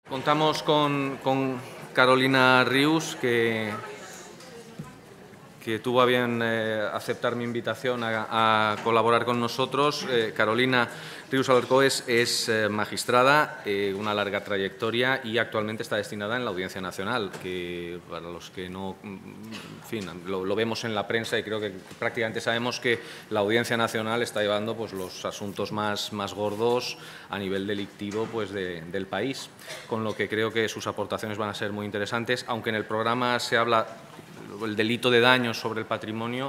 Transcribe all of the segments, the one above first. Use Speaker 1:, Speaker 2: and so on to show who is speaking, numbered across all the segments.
Speaker 1: Contamos con Carolina Rius, que tuvo a bien aceptar mi invitación a colaborar con nosotros. Carolina Rius Alarcó es magistrada, una larga trayectoria y actualmente está destinada en la Audiencia Nacional, que para los que no, en fin, lo vemos en la prensa y creo que prácticamente sabemos que la Audiencia Nacional está llevando pues, los asuntos más gordos a nivel delictivo pues, del país, con lo que creo que sus aportaciones van a ser muy interesantes, aunque en el programa se habla el delito de daños sobre el patrimonio.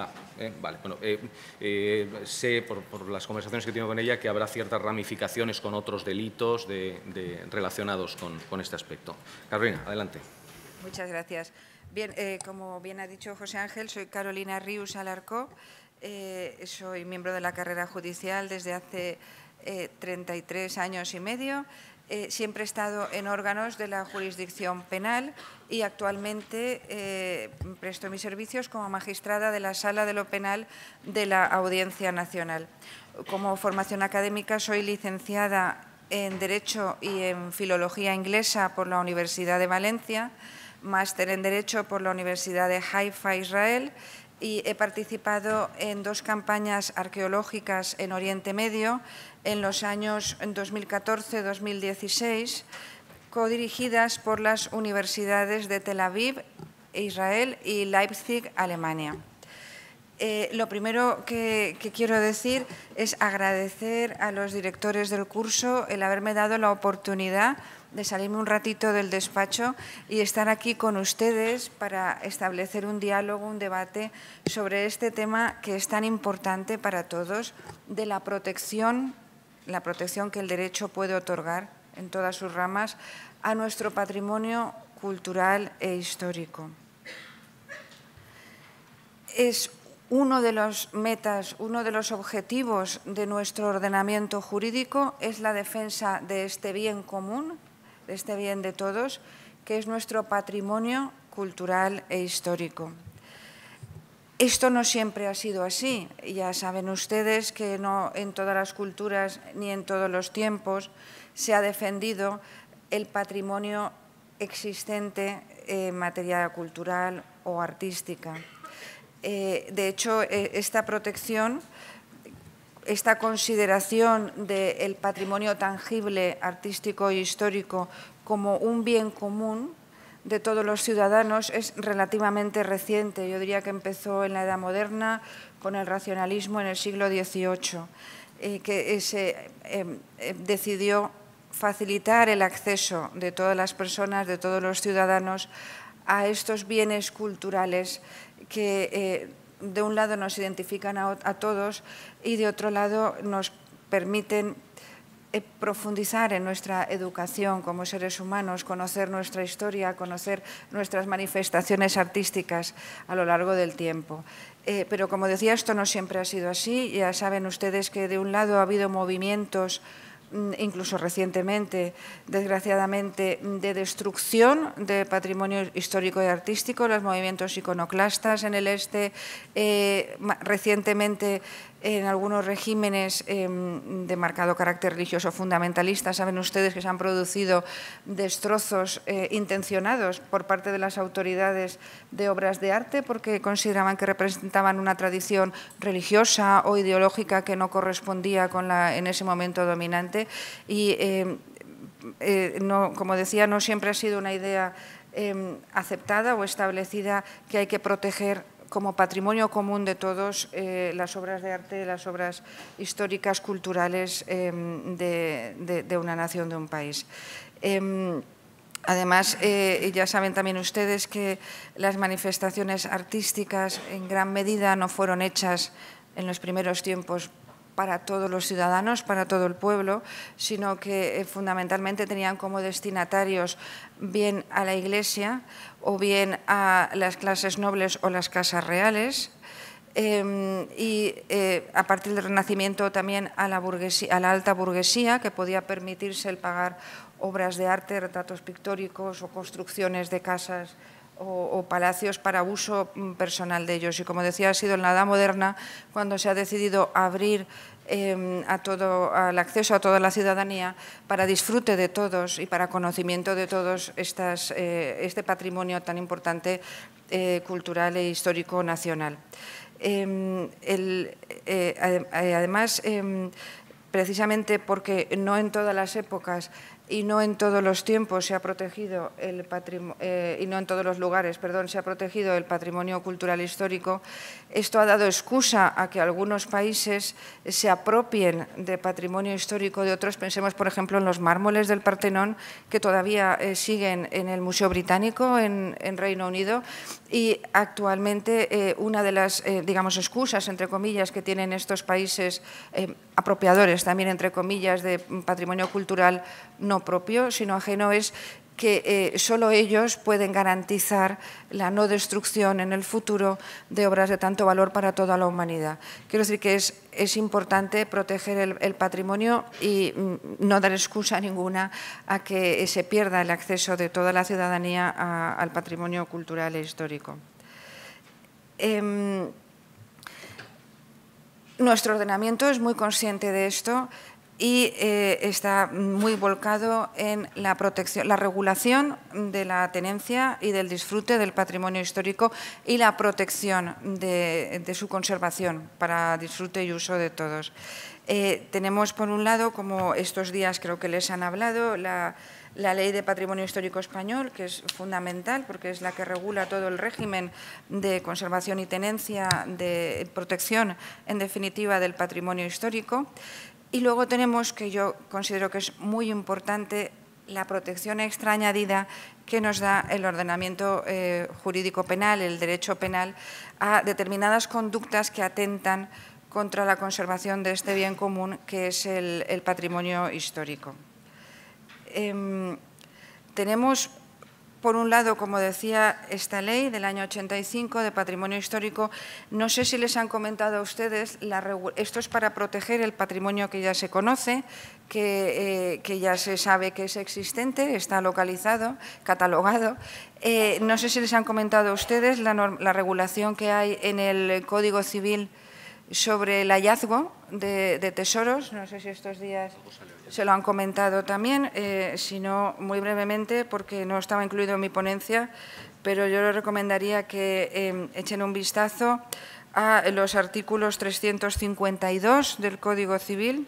Speaker 1: Sé por las conversaciones que tengo con ella que habrá ciertas ramificaciones con otros delitos relacionados con este aspecto. Carolina, adelante.
Speaker 2: Muchas gracias. Bien, como bien ha dicho José Ángel, soy Carolina Rius Alarcó, soy miembro de la carrera judicial desde hace 33 años y medio. Siempre he estado en órganos de la jurisdicción penal y actualmente presto mis servicios como magistrada de la Sala de lo Penal de la Audiencia Nacional. Como formación académica soy licenciada en Derecho y en Filología Inglesa por la Universidad de Valencia, máster en Derecho por la Universidad de Haifa, Israel, y he participado en 2 campañas arqueológicas en Oriente Medio en los años 2014-2016, codirigidas por las universidades de Tel Aviv, Israel, y Leipzig, Alemania. Lo primero que quiero decir es agradecer a los directores del curso el haberme dado la oportunidad de salirme un ratito del despacho y estar aquí con ustedes para establecer un diálogo, un debate sobre este tema que es tan importante para todos, de la protección que el derecho puede otorgar en todas sus ramas a nuestro patrimonio cultural e histórico. Es uno de los metas, uno de los objetivos de nuestro ordenamiento jurídico es la defensa de este bien común, de este bien de todos, que es nuestro patrimonio cultural e histórico. Esto no siempre ha sido así. Ya saben ustedes que no en todas las culturas ni en todos los tiempos se ha defendido el patrimonio existente en materia cultural o artística. De hecho, esta protección, esta consideración del patrimonio tangible, artístico e histórico como un bien común de todos los ciudadanos es relativamente reciente. Yo diría que empezó en la Edad Moderna con el racionalismo en el siglo XVIII, que se decidió facilitar el acceso de todas las personas, de todos los ciudadanos, a estos bienes culturales que de un lado nos identifican a todos y de otro lado nos permiten profundizar en nuestra educación como seres humanos, conocer nuestra historia, conocer nuestras manifestaciones artísticas a lo largo del tiempo. Pero como decía, esto no siempre ha sido así. Ya saben ustedes que de un lado ha habido movimientos incluso recientemente, desgraciadamente, de destrucción de patrimonio histórico y artístico, los movimientos iconoclastas en el este, recientemente en algunos regímenes de marcado carácter religioso fundamentalista. Saben ustedes que se han producido destrozos intencionados por parte de las autoridades de obras de arte porque consideraban que representaban una tradición religiosa o ideológica que no correspondía con la en ese momento dominante. Y, como decía, no siempre ha sido una idea aceptada o establecida que hay que proteger como patrimonio común de todos las obras de arte, las obras históricas, culturales de una nación, de un país. Además, ya saben también ustedes que las manifestaciones artísticas en gran medida no fueron hechas en los primeros tiempos para todos los ciudadanos, para todo el pueblo, sino que fundamentalmente tenían como destinatarios bien a la Iglesia o bien a las clases nobles o las casas reales, y a partir del Renacimiento también a la alta burguesía, que podía permitirse el pagar obras de arte, retratos pictóricos o construcciones de casas o palacios para uso personal de ellos. Y como decía, ha sido en la Edad Moderna cuando se ha decidido abrir al acceso a toda la ciudadanía para disfrute de todos y para conocimiento de todos este patrimonio tan importante cultural e histórico nacional. Además, precisamente porque no en todas las épocas y no en todos los tiempos se ha protegido el patrimonio, y no en todos los lugares, perdón, se ha protegido el patrimonio cultural histórico, esto ha dado excusa a que algunos países se apropien de patrimonio histórico de otros. Pensemos, por ejemplo, en los mármoles del Partenón, que todavía siguen en el Museo Británico en Reino Unido, y actualmente una de las, digamos, excusas, entre comillas, que tienen estos países apropiadores, también entre comillas, de patrimonio cultural no propio, sino ajeno, es que solo ellos pueden garantizar la no destrucción en el futuro de obras de tanto valor para toda la humanidad. Quiero decir que es importante proteger el patrimonio y no dar excusa ninguna a que se pierda el acceso de toda la ciudadanía al patrimonio cultural e histórico. Nuestro ordenamiento es muy consciente de esto y está muy volcado en la protección, la regulación de la tenencia y del disfrute del patrimonio histórico y la protección de su conservación para disfrute y uso de todos. Tenemos, por un lado, como estos días creo que les han hablado, la Ley de Patrimonio Histórico Español, que es fundamental porque es la que regula todo el régimen de conservación y tenencia, de protección, en definitiva, del patrimonio histórico. Y luego tenemos, que yo considero que es muy importante, la protección extra añadida que nos da el ordenamiento jurídico penal, el derecho penal, a determinadas conductas que atentan contra la conservación de este bien común, que es el patrimonio histórico. Tenemos, por un lado, como decía, esta ley del año 85 de patrimonio histórico. No sé si les han comentado a ustedes, esto es para proteger el patrimonio que ya se conoce, que ya se sabe que es existente, está localizado, catalogado. No sé si les han comentado a ustedes la regulación que hay en el Código Civil sobre el hallazgo de tesoros. No sé si estos días se lo han comentado también, si no, muy brevemente, porque no estaba incluido en mi ponencia, pero yo les recomendaría que echen un vistazo a los artículos 352 del Código Civil,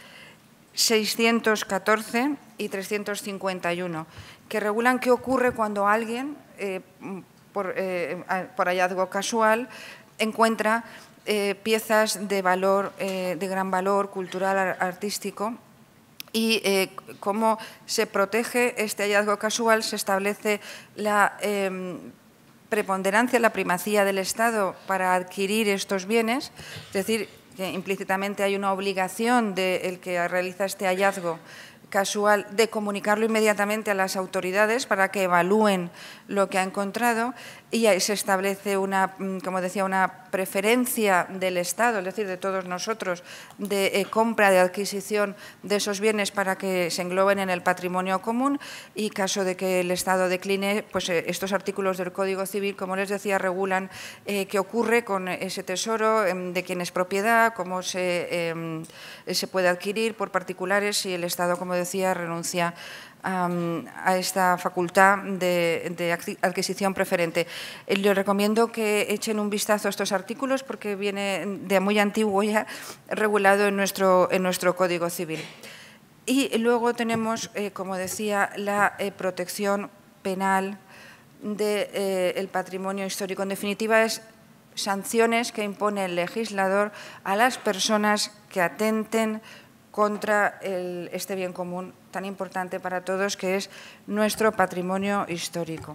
Speaker 2: 614 y 351, que regulan qué ocurre cuando alguien, por hallazgo casual, encuentra piezas de valor, de gran valor cultural, artístico, y cómo se protege este hallazgo casual. Se establece la preponderancia, la primacía del Estado para adquirir estos bienes, es decir, que implícitamente hay una obligación del que realiza este hallazgo casual de comunicarlo inmediatamente a las autoridades para que evalúen lo que ha encontrado, y ahí se establece una, como decía, una preferencia del Estado, es decir, de todos nosotros, de compra, de adquisición de esos bienes para que se engloben en el patrimonio común, y caso de que el Estado decline, pues estos artículos del Código Civil, como les decía, regulan qué ocurre con ese tesoro, de quién es propiedad, cómo se puede adquirir por particulares si el Estado, como decía, renuncia a esta facultad de adquisición preferente. Les recomiendo que echen un vistazo a estos artículos porque viene de muy antiguo ya regulado en nuestro Código Civil. Y luego tenemos, como decía, la protección penal del patrimonio histórico. En definitiva, es sanciones que impone el legislador a las personas que atenten contra este bien común tan importante para todos, que es nuestro patrimonio histórico.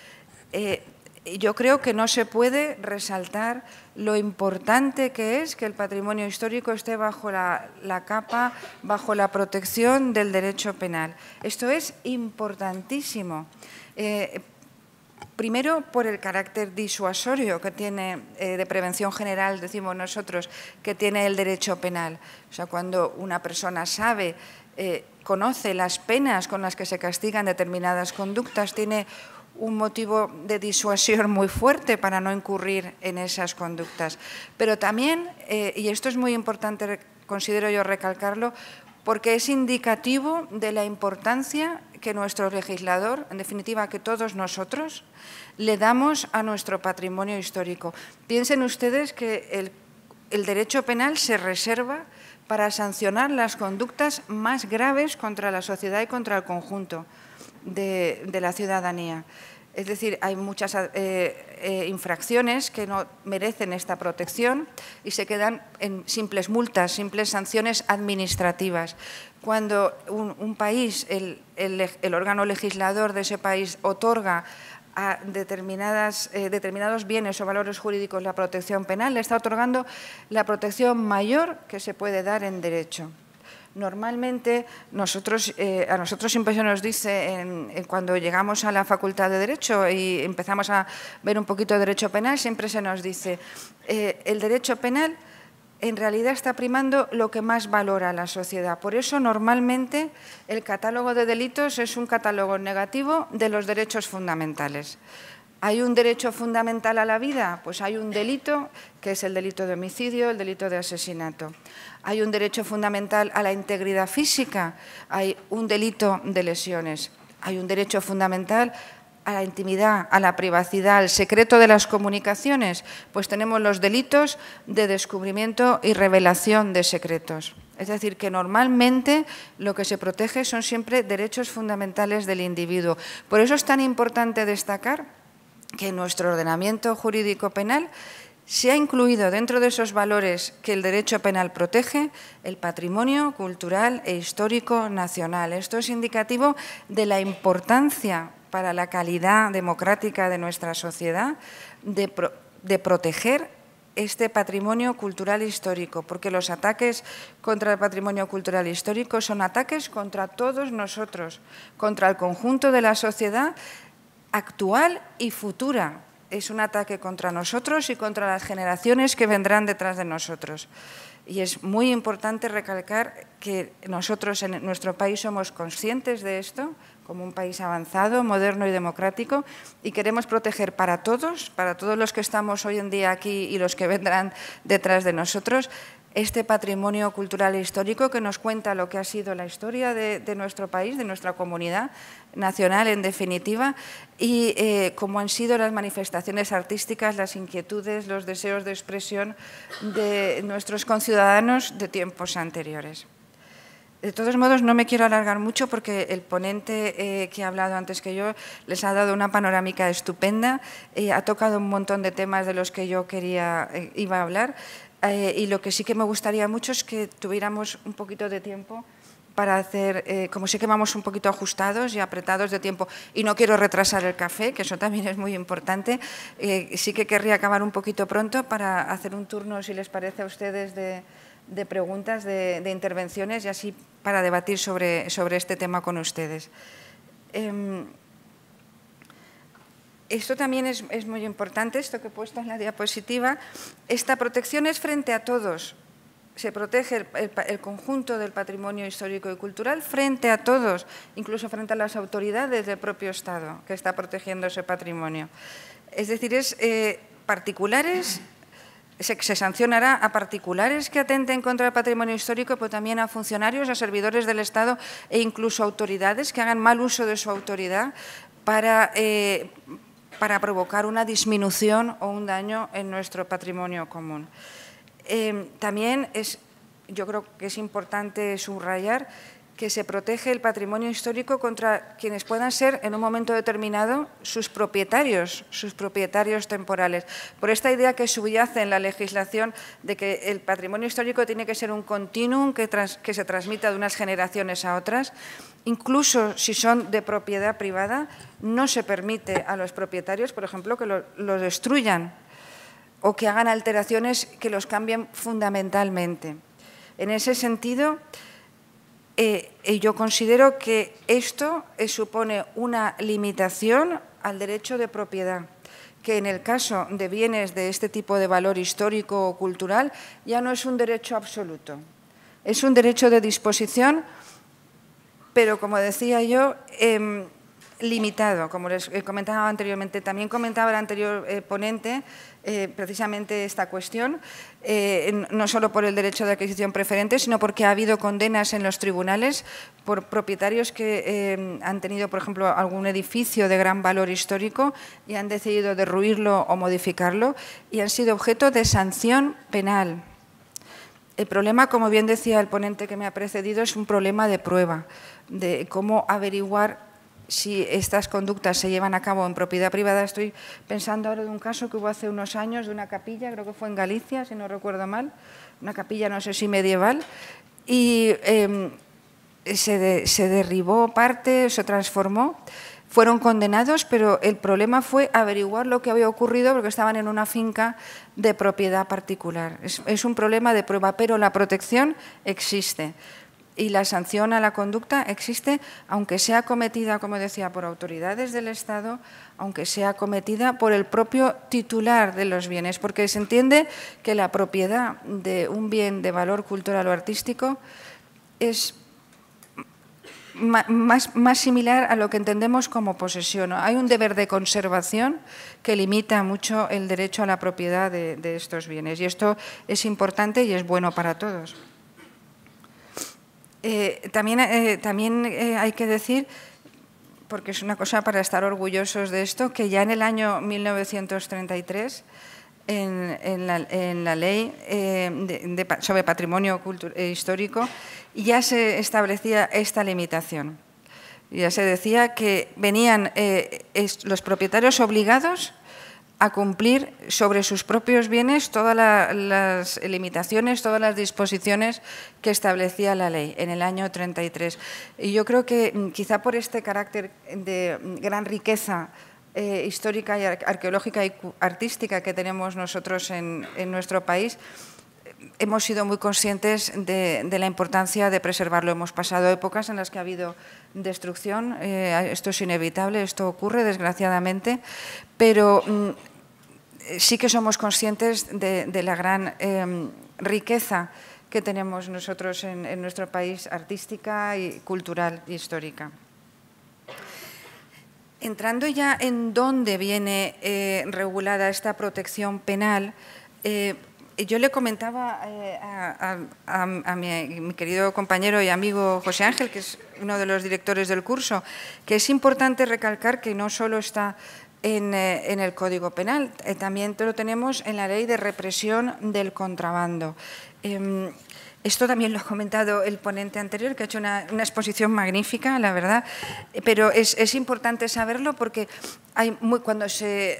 Speaker 2: Yo creo que no se puede resaltar lo importante que es que el patrimonio histórico esté bajo la capa, bajo la protección del derecho penal. Esto es importantísimo. Primero, por el carácter disuasorio que tiene, de prevención general, decimos nosotros, que tiene el derecho penal. O sea, cuando una persona sabe, conoce las penas con las que se castigan determinadas conductas, tiene un motivo de disuasión muy fuerte para no incurrir en esas conductas. Pero también, y esto es muy importante considero yo recalcarlo, porque es indicativo de la importancia que nuestro legislador, en definitiva que todos nosotros, le damos a nuestro patrimonio histórico. Piensen ustedes que el derecho penal se reserva para sancionar las conductas más graves contra la sociedad y contra el conjunto de la ciudadanía. Es decir, hay muchas infracciones que no merecen esta protección y se quedan en simples multas, simples sanciones administrativas. Cuando un país, el órgano legislador de ese país otorga a determinados bienes o valores jurídicos la protección penal, le está otorgando la protección mayor que se puede dar en derecho. Normalmente, a nosotros siempre se nos dice, cuando llegamos a la Facultad de Derecho y empezamos a ver un poquito de derecho penal, siempre se nos dice, el derecho penal en realidad está primando lo que más valora la sociedad. Por eso, normalmente, el catálogo de delitos es un catálogo negativo de los derechos fundamentales. ¿Hay un derecho fundamental a la vida? Pues hay un delito, que es el delito de homicidio, el delito de asesinato. Hay un derecho fundamental a la integridad física, hay un delito de lesiones. Hay un derecho fundamental a la intimidad, a la privacidad, al secreto de las comunicaciones, pues tenemos los delitos de descubrimiento y revelación de secretos. Es decir, que normalmente lo que se protege son siempre derechos fundamentales del individuo. Por eso es tan importante destacar que en nuestro ordenamiento jurídico penal se ha incluido dentro de esos valores que el derecho penal protege el patrimonio cultural e histórico nacional. Esto es indicativo de la importancia para la calidad democrática de nuestra sociedad de proteger este patrimonio cultural histórico, porque los ataques contra el patrimonio cultural histórico son ataques contra todos nosotros, contra el conjunto de la sociedad actual y futura. Es un ataque contra nosotros y contra las generaciones que vendrán detrás de nosotros. Y es muy importante recalcar que nosotros en nuestro país somos conscientes de esto, como un país avanzado, moderno y democrático, y queremos proteger para todos los que estamos hoy en día aquí y los que vendrán detrás de nosotros, este patrimonio cultural e histórico que nos cuenta lo que ha sido la historia de nuestro país, de nuestra comunidad nacional en definitiva, y cómo han sido las manifestaciones artísticas, las inquietudes, los deseos de expresión de nuestros conciudadanos de tiempos anteriores. De todos modos, no me quiero alargar mucho porque el ponente que ha hablado antes que yo les ha dado una panorámica estupenda, ha tocado un montón de temas de los que yo iba a hablar. Y lo que sí que me gustaría mucho es que tuviéramos un poquito de tiempo para hacer, como sé que vamos un poquito ajustados y apretados de tiempo, y no quiero retrasar el café, que eso también es muy importante, sí que querría acabar un poquito pronto para hacer un turno, si les parece a ustedes, de preguntas, de intervenciones, y así para debatir sobre este tema con ustedes. Esto también es muy importante, esto que he puesto en la diapositiva. Esta protección es frente a todos. Se protege el conjunto del patrimonio histórico y cultural frente a todos, incluso frente a las autoridades del propio Estado que está protegiendo ese patrimonio. Es decir, particulares, se sancionará a particulares que atenten contra el patrimonio histórico, pero también a funcionarios, a servidores del Estado e incluso a autoridades que hagan mal uso de su autoridad para provocar una disminución o un daño en nuestro patrimonio común. También yo creo que es importante subrayar que se protege el patrimonio histórico contra quienes puedan ser en un momento determinado sus propietarios temporales. Por esta idea que subyace en la legislación de que el patrimonio histórico tiene que ser un continuum que se transmita de unas generaciones a otras, incluso si son de propiedad privada, no se permite a los propietarios, por ejemplo, que lo destruyan o que hagan alteraciones que los cambien fundamentalmente. En ese sentido, yo considero que esto supone una limitación al derecho de propiedad, que en el caso de bienes de este tipo de valor histórico o cultural ya no es un derecho absoluto, es un derecho de disposición, pero como decía yo, limitado, como les comentaba anteriormente. También comentaba el anterior ponente precisamente esta cuestión, no solo por el derecho de adquisición preferente, sino porque ha habido condenas en los tribunales por propietarios que han tenido, por ejemplo, algún edificio de gran valor histórico y han decidido derruirlo o modificarlo y han sido objeto de sanción penal. El problema, como bien decía el ponente que me ha precedido, es un problema de prueba, de cómo averiguar si estas conductas se llevan a cabo en propiedad privada. Estoy pensando ahora de un caso que hubo hace unos años de una capilla, creo que fue en Galicia, si no recuerdo mal, una capilla no sé si medieval, y se derribó parte, se transformó. Fueron condenados, pero el problema fue averiguar lo que había ocurrido porque estaban en una finca de propiedad particular. Es un problema de prueba, pero la protección existe. Y la sanción a la conducta existe, aunque sea cometida, como decía, por autoridades del Estado, aunque sea cometida por el propio titular de los bienes, porque se entiende que la propiedad de un bien de valor cultural o artístico es más similar a lo que entendemos como posesión. Hay un deber de conservación que limita mucho el derecho a la propiedad de estos bienes, y esto es importante y es bueno para todos. También hay que decir, porque es una cosa para estar orgullosos de esto, que ya en el año 1933, en la ley sobre patrimonio histórico, ya se establecía esta limitación. Ya se decía que venían los propietarios obligados a cumplir sobre sus propios bienes todas las limitaciones, todas las disposiciones que establecía la ley en el año 33. Y yo creo que quizá por este carácter de gran riqueza histórica y arqueológica y artística que tenemos nosotros en nuestro país, hemos sido muy conscientes de la importancia de preservarlo. Hemos pasado épocas en las que ha habido destrucción, esto es inevitable, esto ocurre desgraciadamente, pero sí que somos conscientes de la gran riqueza que tenemos nosotros en nuestro país, artística y cultural y histórica. Entrando ya en dónde viene regulada esta protección penal, yo le comentaba a mi querido compañero y amigo José Ángel, que es uno de los directores del curso, que es importante recalcar que no solo está en el Código Penal, también lo tenemos en la Ley de Represión del Contrabando. Esto también lo ha comentado el ponente anterior, que ha hecho una exposición magnífica, la verdad, pero es importante saberlo porque cuando se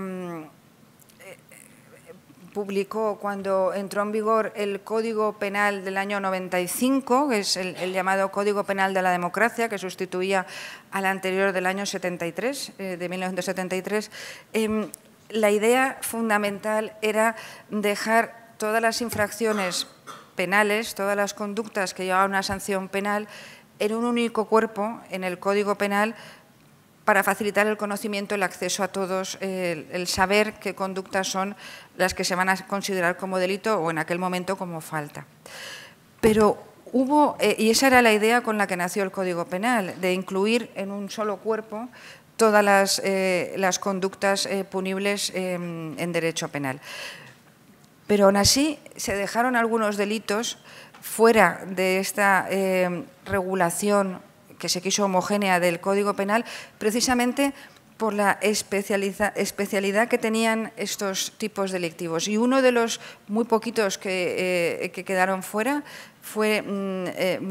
Speaker 2: publicó, cuando entró en vigor el Código Penal del año 95, que es el llamado Código Penal de la Democracia, que sustituía al anterior del año 73, de 1973, la idea fundamental era dejar todas las infracciones penales, todas las conductas que llevaban una sanción penal, en un único cuerpo, en el Código Penal, para facilitar el conocimiento, el acceso a todos, el saber qué conductas son las que se van a considerar como delito o en aquel momento como falta. Pero hubo, y esa era la idea con la que nació el Código Penal, de incluir en un solo cuerpo todas las conductas punibles en derecho penal. Pero aún así se dejaron algunos delitos fuera de esta regulación que se quiso homogénea del Código Penal, precisamente por la especialidad que tenían estos tipos delictivos. Y uno de los muy poquitos que quedaron fuera fueron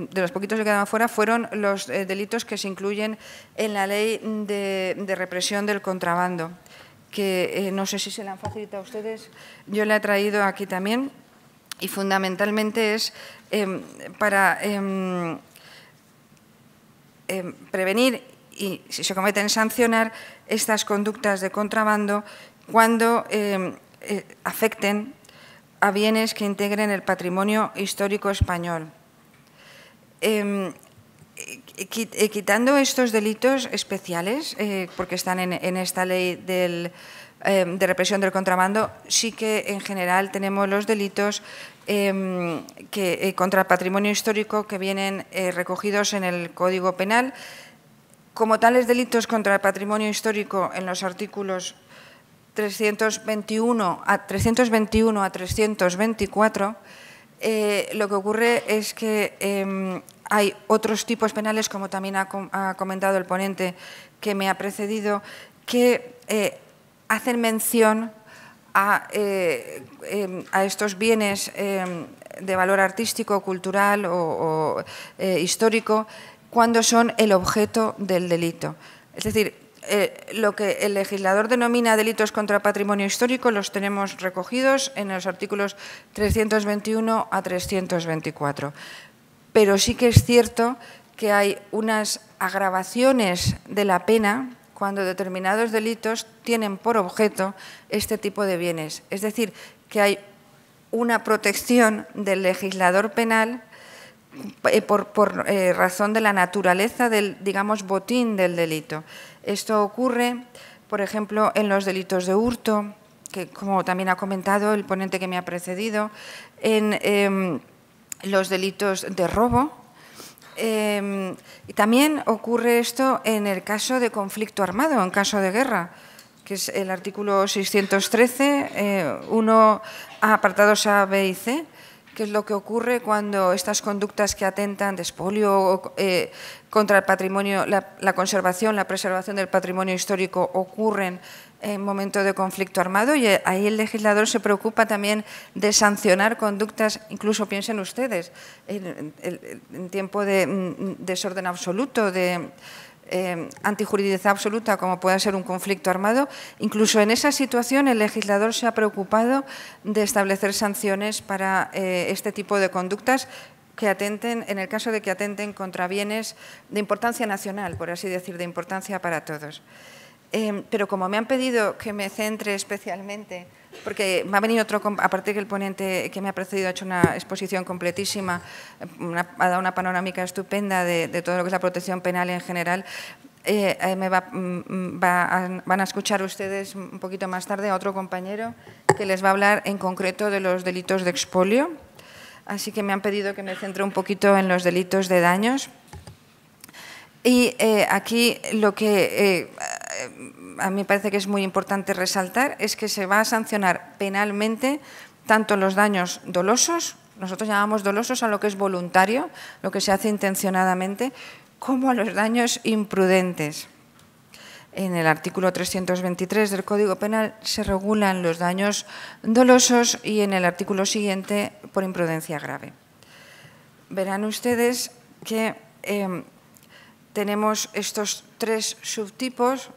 Speaker 2: los delitos que se incluyen en la Ley de Represión del Contrabando, que no sé si se la han facilitado a ustedes, yo la he traído aquí también, y fundamentalmente es para prevenir y, si se cometen, sancionar estas conductas de contrabando cuando afecten a bienes que integren el patrimonio histórico español. Quitando estos delitos especiales, porque están en esta ley de represión del contrabando, sí que en general tenemos los delitos contra el patrimonio histórico que vienen recogidos en el Código Penal, como tales delitos contra el patrimonio histórico en los artículos 321 a 324, lo que ocurre es que hay otros tipos penales, como también ha comentado el ponente que me ha precedido, que hacen mención a estos bienes de valor artístico, cultural o histórico cuando son el objeto del delito. Es decir, lo que el legislador denomina delitos contra patrimonio histórico los tenemos recogidos en los artículos 321 a 324. Pero sí que es cierto que hay unas agravaciones de la pena cuando determinados delitos tienen por objeto este tipo de bienes. Es decir, que hay una protección del legislador penal por razón de la naturaleza del, digamos, botín del delito. Esto ocurre, por ejemplo, en los delitos de hurto, que como también ha comentado el ponente que me ha precedido, en los delitos de robo. Y también ocurre esto en el caso de conflicto armado, en caso de guerra, que es el artículo 613, 1 apartados A, B y C, que es lo que ocurre cuando estas conductas que atentan de expolio contra el patrimonio, la conservación, la preservación del patrimonio histórico ocurren en momento de conflicto armado, y ahí el legislador se preocupa también de sancionar conductas, incluso piensen ustedes, en tiempo de desorden absoluto, de antijuridicción absoluta, como pueda ser un conflicto armado. Incluso en esa situación el legislador se ha preocupado de establecer sanciones para este tipo de conductas que atenten, en el caso de que atenten contra bienes de importancia nacional, por así decir, de importancia para todos. Pero como me han pedido que me centre especialmente, porque me ha venido otro, aparte que el ponente que me ha precedido ha hecho una exposición completísima, ha dado una panorámica estupenda de todo lo que es la protección penal en general, van a escuchar ustedes un poquito más tarde a otro compañero que les va a hablar en concreto de los delitos de expolio. Así que me han pedido que me centre un poquito en los delitos de daños. Y aquí lo que a mí me parece que es muy importante resaltar es que se va a sancionar penalmente tanto los daños dolosos, nosotros llamamos dolosos a lo que es voluntario, lo que se hace intencionadamente, como a los daños imprudentes. En el artículo 323 del Código Penal se regulan los daños dolosos y en el artículo siguiente por imprudencia grave. Verán ustedes que tenemos estos tres subtipos.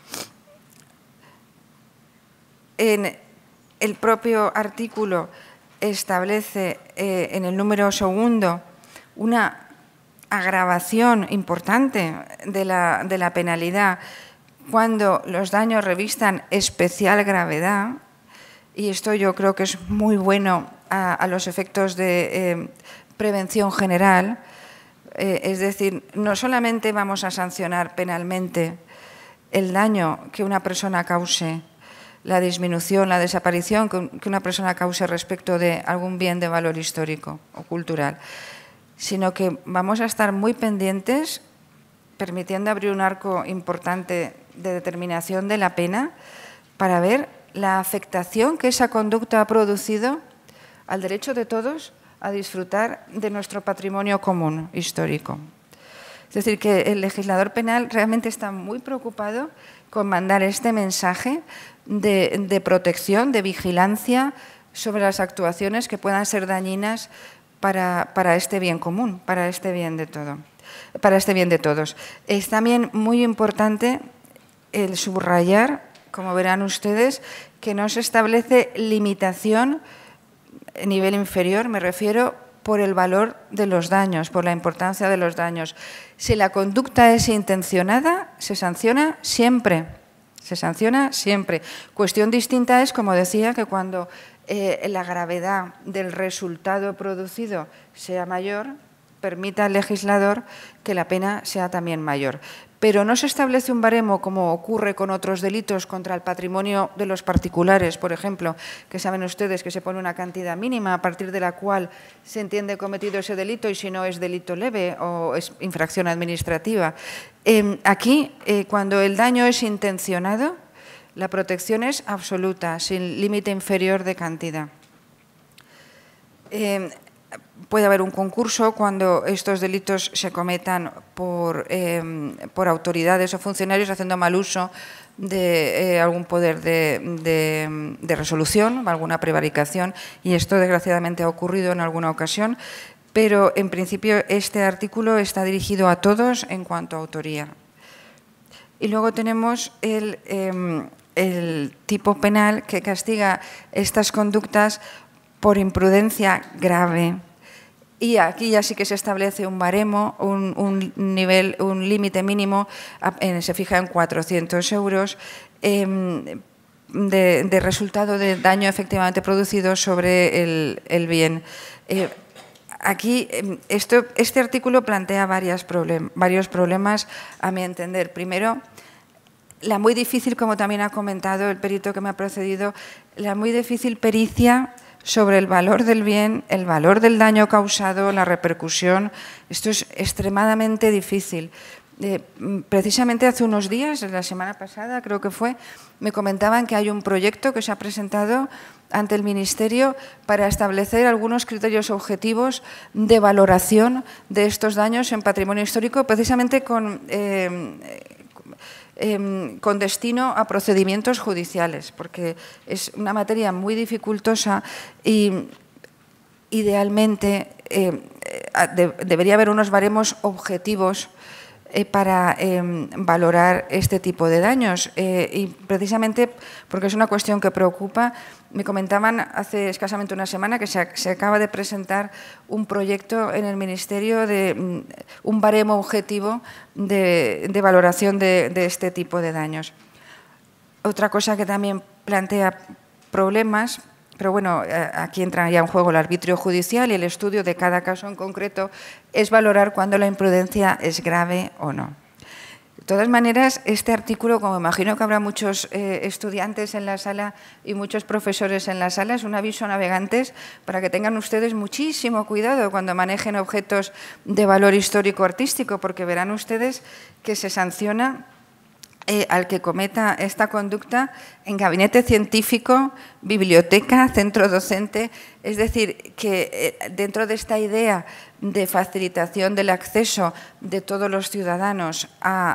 Speaker 2: En el propio artículo establece en el número segundo una agravación importante de la penalidad cuando los daños revistan especial gravedad, y esto yo creo que es muy bueno a los efectos de prevención general. Es decir, no solamente vamos a sancionar penalmente el daño que una persona cause, la disminución, la desaparición que una persona cause respecto de algún bien de valor histórico o cultural, sino que vamos a estar muy pendientes, permitiendo abrir un arco importante de determinación de la pena para ver la afectación que esa conducta ha producido al derecho de todos a disfrutar de nuestro patrimonio común histórico. Es decir, que el legislador penal realmente está muy preocupado con mandar este mensaje de protección, de vigilancia sobre las actuaciones que puedan ser dañinas para este bien común, para este bien de todos. Es también muy importante el subrayar, como verán ustedes, que no se establece limitación a nivel inferior, me refiero, por el valor de los daños, por la importancia de los daños. Si la conducta es intencionada, se sanciona siempre. Se sanciona siempre. Cuestión distinta es, como decía, que cuando la gravedad del resultado producido sea mayor, permita al legislador que la pena sea también mayor. Pero no se establece un baremo, como ocurre con otros delitos contra el patrimonio de los particulares, por ejemplo, que saben ustedes que se pone una cantidad mínima a partir de la cual se entiende cometido ese delito y si no es delito leve o es infracción administrativa. Aquí, cuando el daño es intencionado, la protección es absoluta, sin límite inferior de cantidad. Puede haber un concurso cuando estos delitos se cometan por autoridades o funcionarios haciendo mal uso de algún poder de resolución, alguna prevaricación, y esto desgraciadamente ha ocurrido en alguna ocasión, pero en principio este artículo está dirigido a todos en cuanto a autoría. Y luego tenemos el tipo penal que castiga estas conductas por imprudencia grave. Y aquí ya sí que se establece un baremo, un límite mínimo, se fija en 400 euros de resultado de daño efectivamente producido sobre el bien. Aquí este artículo plantea varios problemas, a mi entender. Primero, la muy difícil, como también ha comentado el perito que me ha precedido, la muy difícil pericia sobre el valor del bien, el valor del daño causado, la repercusión. Esto es extremadamente difícil. Precisamente hace unos días, la semana pasada creo que fue, me comentaban que hay un proyecto que se ha presentado ante el Ministerio para establecer algunos criterios objetivos de valoración de estos daños en patrimonio histórico, precisamente con destino a procedimientos judiciales, porque es una materia muy dificultosa y idealmente debería haber unos baremos objetivos para valorar este tipo de daños. Y precisamente porque es una cuestión que preocupa, me comentaban hace escasamente una semana que se acaba de presentar un proyecto en el Ministerio de un baremo objetivo de valoración de este tipo de daños. Otra cosa que también plantea problemas, pero bueno, aquí entra ya en juego el arbitrio judicial y el estudio de cada caso en concreto es valorar cuándo la imprudencia es grave o no. De todas maneras, este artículo, como imagino que habrá muchos estudiantes en la sala y muchos profesores en la sala, es un aviso a navegantes para que tengan ustedes muchísimo cuidado cuando manejen objetos de valor histórico-artístico, porque verán ustedes que se sanciona al que cometa esta conducta en gabinete científico, biblioteca, centro docente. Es decir, que dentro de esta idea de facilitación del acceso de todos los ciudadanos a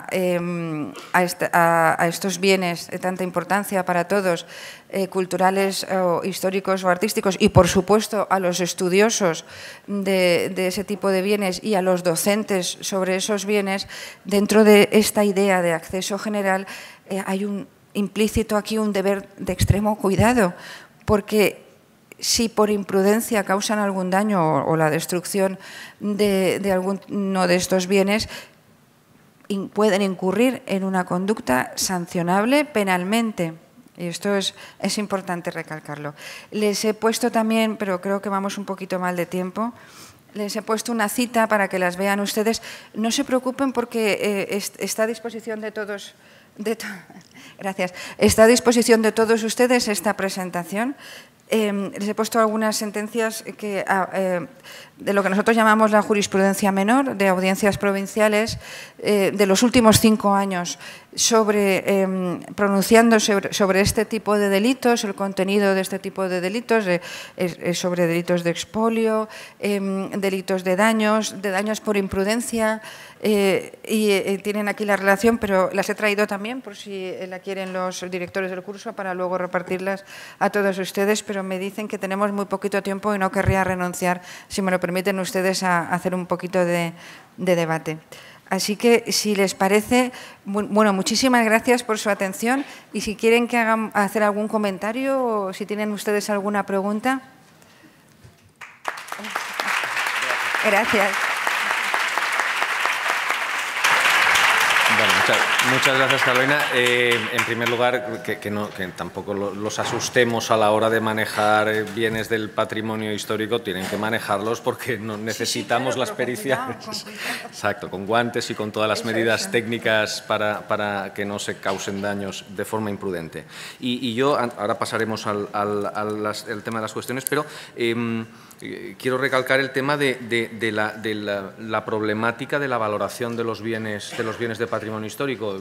Speaker 2: estos bienes de tanta importancia para todos, culturales, o históricos o artísticos, y por supuesto a los estudiosos de ese tipo de bienes y a los docentes sobre esos bienes, dentro de esta idea de acceso general hay un implícito aquí un deber de extremo cuidado, porque si por imprudencia causan algún daño o la destrucción de alguno de estos bienes, pueden incurrir en una conducta sancionable penalmente. Y esto es importante recalcarlo. Les he puesto también, pero creo que vamos un poquito mal de tiempo, les he puesto una cita para que las vean ustedes. No se preocupen porque está a disposición de todos. Gracias. Está a disposición de todos ustedes esta presentación. Les he puesto algunas sentencias de lo que nosotros llamamos la jurisprudencia menor, de audiencias provinciales, de los últimos 5 años, pronunciándose sobre este tipo de delitos, el contenido de este tipo de delitos, sobre delitos de expolio, delitos de daños por imprudencia, y tienen aquí la relación, pero las he traído también por si la quieren los directores del curso para luego repartirlas a todos ustedes, pero me dicen que tenemos muy poquito tiempo y no querría renunciar, si me lo permiten ustedes, a hacer un poquito de debate. Así que, si les parece, bueno, muchísimas gracias por su atención y si quieren que hacer algún comentario o si tienen ustedes alguna pregunta. Gracias.
Speaker 1: Bueno, muchas gracias, Carolina. En primer lugar, que tampoco los asustemos a la hora de manejar bienes del patrimonio histórico. Tienen que manejarlos porque no necesitamos
Speaker 2: claro,
Speaker 1: las pericias. Exacto, con guantes y con todas las medidas técnicas para que no se causen daños de forma imprudente. Y yo, ahora pasaremos al tema de las cuestiones, pero quiero recalcar el tema de la problemática de la valoración de los bienes de patrimonio histórico.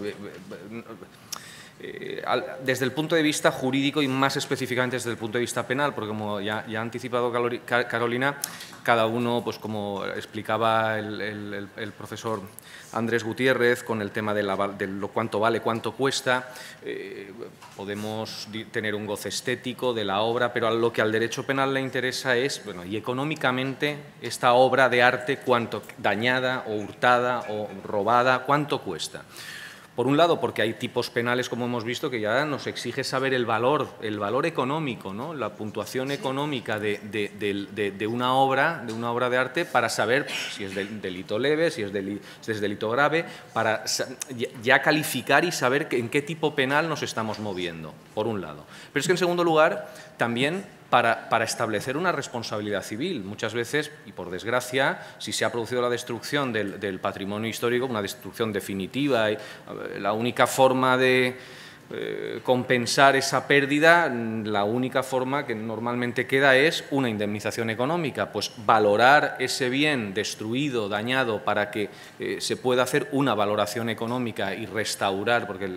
Speaker 1: Desde el punto de vista jurídico y más específicamente desde el punto de vista penal, porque como ya ha anticipado Carolina, cada uno, pues como explicaba el profesor Andrés Gutiérrez, con el tema de lo cuánto vale, cuánto cuesta, podemos tener un goce estético de la obra, pero lo que al derecho penal le interesa es, bueno, y económicamente, esta obra de arte, cuánto dañada o hurtada o robada, cuánto cuesta. Por un lado, porque hay tipos penales, como hemos visto, que ya nos exige saber el valor económico, ¿no? La puntuación económica de una obra de arte, para saber si es delito leve, si es delito grave, para ya calificar y saber en qué tipo penal nos estamos moviendo, por un lado. Pero es que, en segundo lugar, también para establecer una responsabilidad civil. Muchas veces, y por desgracia, si se ha producido la destrucción del patrimonio histórico, una destrucción definitiva, y la única forma de compensar esa pérdida, la única forma que normalmente queda es una indemnización económica, pues valorar ese bien destruido, dañado, para que se pueda hacer una valoración económica y restaurar, porque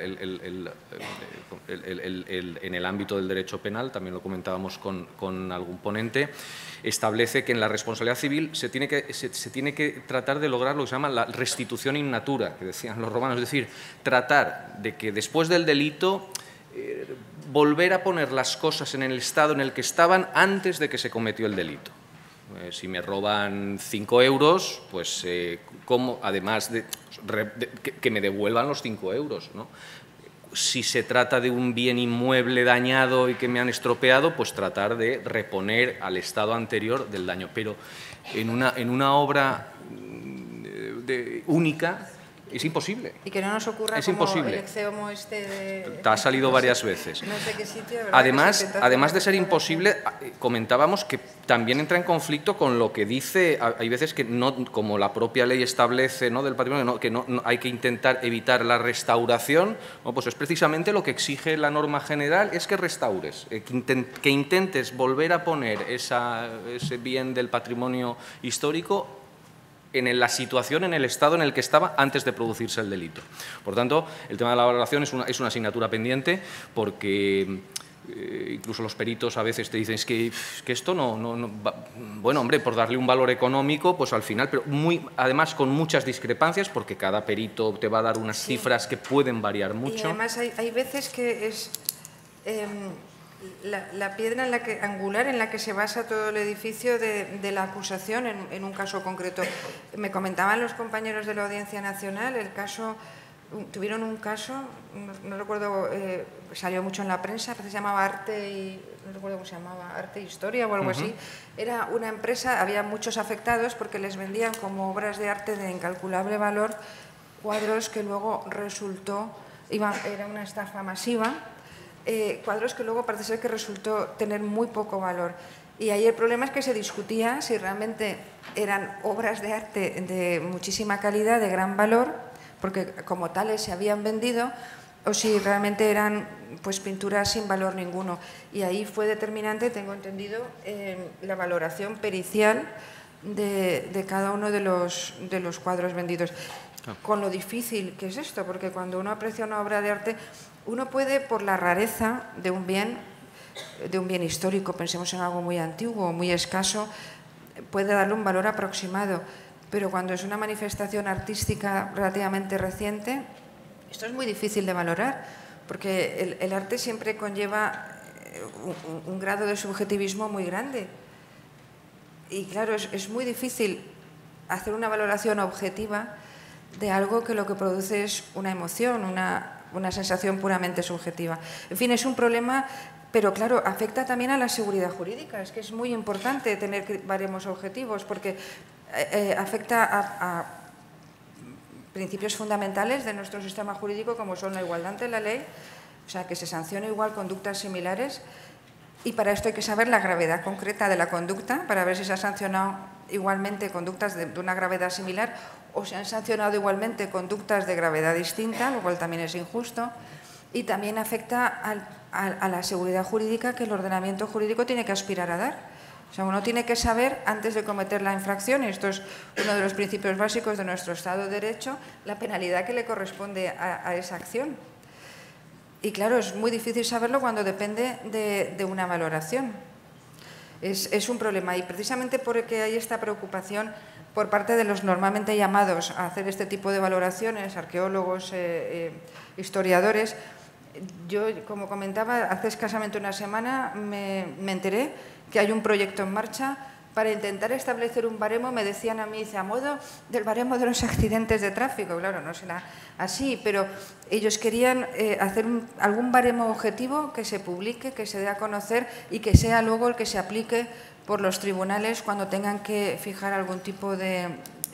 Speaker 1: en el ámbito del derecho penal, también lo comentábamos con algún ponente, establece que en la responsabilidad civil se tiene que tratar de lograr lo que se llama la restitución in natura, que decían los romanos, es decir, tratar de que después del delito volver a poner las cosas en el estado en el que estaban antes de que se cometió el delito. Si me roban 5 euros, pues además de que me devuelvan los 5 euros, ¿no? Si se trata de un bien inmueble dañado y que me han estropeado, pues tratar de reponer al estado anterior del daño. Pero en una obra única es imposible.
Speaker 2: Y que no nos ocurra como el exeomo
Speaker 1: ha salido varias veces.
Speaker 2: No sé qué sitio,
Speaker 1: además de ser imposible, comentábamos que también entra en conflicto con lo que dice, hay veces que no, como la propia ley establece, ¿no?, del patrimonio, que no hay que intentar evitar la restauración, ¿no? Pues es precisamente lo que exige la norma general, es que restaures, que intentes volver a poner ese bien del patrimonio histórico en la situación, en el estado en el que estaba antes de producirse el delito. Por tanto, el tema de la valoración es una asignatura pendiente, porque incluso los peritos a veces te dicen que esto no bueno, hombre, por darle un valor económico, pues al final, pero además con muchas discrepancias, porque cada perito te va a dar unas cifras que pueden variar mucho.
Speaker 2: Y además hay veces que es la piedra angular en la que se basa todo el edificio de la acusación en un caso concreto. Me comentaban los compañeros de la Audiencia Nacional tuvieron un caso, no recuerdo, salió mucho en la prensa, se llamaba no recuerdo cómo se llamaba, Arte e Historia o algo así. Era una empresa, había muchos afectados porque les vendían como obras de arte de incalculable valor cuadros que luego era una estafa masiva. Cuadros que luego parece ser que resultó tener muy poco valor. Y ahí el problema es que se discutía si realmente eran obras de arte de muchísima calidad, de gran valor, porque como tales se habían vendido, o si realmente eran pues pinturas sin valor ninguno. Y ahí fue determinante, tengo entendido, la valoración pericial de cada uno de los cuadros vendidos. Con lo difícil que es esto, porque cuando uno aprecia una obra de arte, uno puede, por la rareza de un bien histórico, pensemos en algo muy antiguo, muy escaso, puede darle un valor aproximado, pero cuando es una manifestación artística relativamente reciente, esto es muy difícil de valorar, porque el arte siempre conlleva un grado de subjetivismo muy grande. Y claro, es muy difícil hacer una valoración objetiva de algo que lo que produce es una emoción, una sensación puramente subjetiva. En fin, es un problema, pero claro, afecta también a la seguridad jurídica. Es que es muy importante tener baremos objetivos, porque afecta principios fundamentales de nuestro sistema jurídico, como son la igualdad ante la ley, o sea, que se sancione igual conductas similares, y para esto hay que saber la gravedad concreta de la conducta, para ver si se ha sancionado igualmente conductas de una gravedad similar o se han sancionado igualmente conductas de gravedad distinta, lo cual también es injusto, y también afecta a la seguridad jurídica que el ordenamiento jurídico tiene que aspirar a dar. O sea, uno tiene que saber, antes de cometer la infracción, y esto es uno de los principios básicos de nuestro Estado de Derecho, la penalidad que le corresponde a esa acción. Y claro, es muy difícil saberlo cuando depende de una valoración. Es un problema, y precisamente porque hay esta preocupación por parte de los normalmente llamados a hacer este tipo de valoraciones, arqueólogos, historiadores. Yo, como comentaba, hace escasamente una semana me enteré que hay un proyecto en marcha para intentar establecer un baremo, me decían a mí, a modo del baremo de los accidentes de tráfico. Claro, no será así, pero ellos querían hacer algún baremo objetivo que se publique, que se dé a conocer y que sea luego el que se aplique por los tribunales cuando tengan que fijar algún tipo de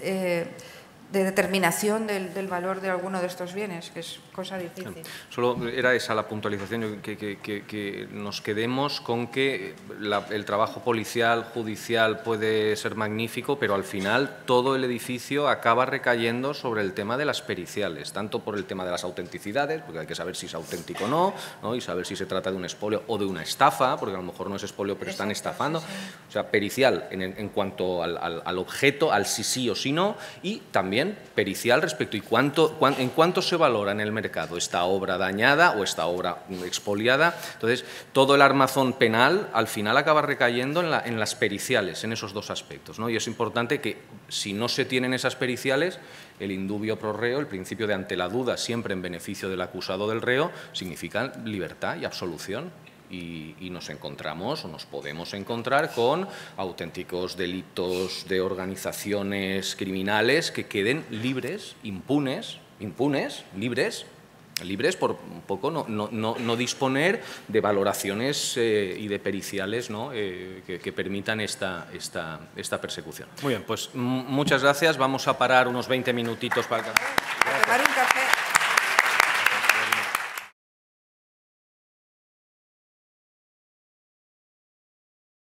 Speaker 2: determinación del valor de alguno de estos bienes, que es cosa difícil.
Speaker 1: Solo era esa la puntualización, que nos quedemos con que el trabajo policial, judicial puede ser magnífico, pero al final todo el edificio acaba recayendo sobre el tema de las periciales, tanto por el tema de las autenticidades, porque hay que saber si es auténtico o no, y saber si se trata de un expolio o de una estafa, porque a lo mejor no es expolio pero están estafando. O sea, pericial en cuanto al objeto, al sí o sí no, y también pericial respecto a en cuánto se valora en el mercado esta obra dañada o esta obra expoliada. Entonces, todo el armazón penal al final acaba recayendo en las periciales, en esos dos aspectos, ¿no? Y es importante que, si no se tienen esas periciales, el indubio pro reo, el principio de ante la duda, siempre en beneficio del acusado del reo, significa libertad y absolución. Y nos encontramos o nos podemos encontrar con auténticos delitos de organizaciones criminales que queden libres, impunes, libres por un poco no disponer de valoraciones y de periciales, ¿no? que permitan esta persecución. Muy bien, pues muchas gracias. Vamos a parar unos 20 minutitos para tomar un café.